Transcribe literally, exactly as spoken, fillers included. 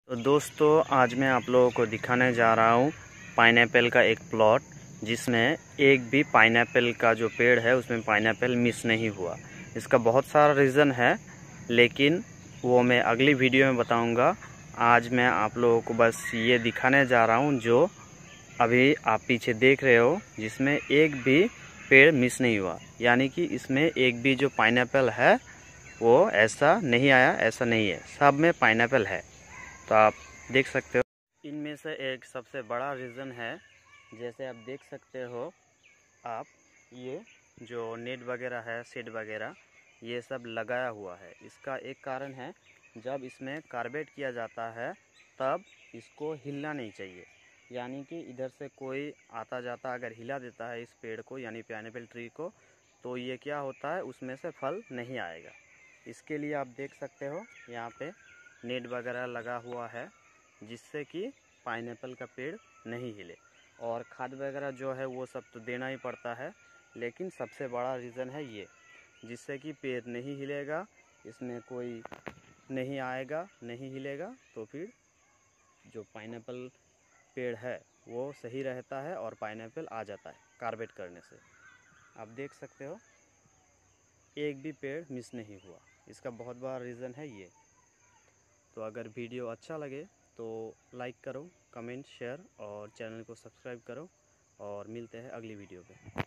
तो दोस्तों आज मैं आप लोगों को दिखाने जा रहा हूँ पाइनएप्पल का एक प्लॉट जिसमें एक भी पाइनएप्पल का जो पेड़ है उसमें पाइनएप्पल मिस नहीं हुआ। इसका बहुत सारा रीज़न है लेकिन वो मैं अगली वीडियो में बताऊंगा। आज मैं आप लोगों को बस ये दिखाने जा रहा हूँ जो अभी आप पीछे देख रहे हो, जिसमें एक भी पेड़ मिस नहीं हुआ। यानी कि इसमें एक भी जो पाइनएप्पल है वो ऐसा नहीं आया, ऐसा नहीं है, सब में पाइनएप्पल है। तो आप देख सकते हो इनमें से एक सबसे बड़ा रीज़न है, जैसे आप देख सकते हो आप, ये जो नेट वगैरह है, सीड वगैरह ये सब लगाया हुआ है। इसका एक कारण है, जब इसमें कार्बेट किया जाता है तब इसको हिलना नहीं चाहिए। यानी कि इधर से कोई आता जाता अगर हिला देता है इस पेड़ को, यानी पाइनएप्पल ट्री को, तो ये क्या होता है, उसमें से फल नहीं आएगा। इसके लिए आप देख सकते हो यहाँ पे नेट वगैरह लगा हुआ है जिससे कि पाइनएप्पल का पेड़ नहीं हिले। और खाद वगैरह जो है वो सब तो देना ही पड़ता है, लेकिन सबसे बड़ा रीज़न है ये, जिससे कि पेड़ नहीं हिलेगा, इसमें कोई नहीं आएगा, नहीं हिलेगा, तो फिर जो पाइनएप्पल पेड़ है वो सही रहता है और पाइनएप्पल आ जाता है कार्बेट करने से। आप देख सकते हो एक भी पेड़ मिस नहीं हुआ। इसका बहुत बड़ा रीज़न है ये। तो अगर वीडियो अच्छा लगे तो लाइक करो, कमेंट, शेयर और चैनल को सब्सक्राइब करो और मिलते हैं अगली वीडियो पे।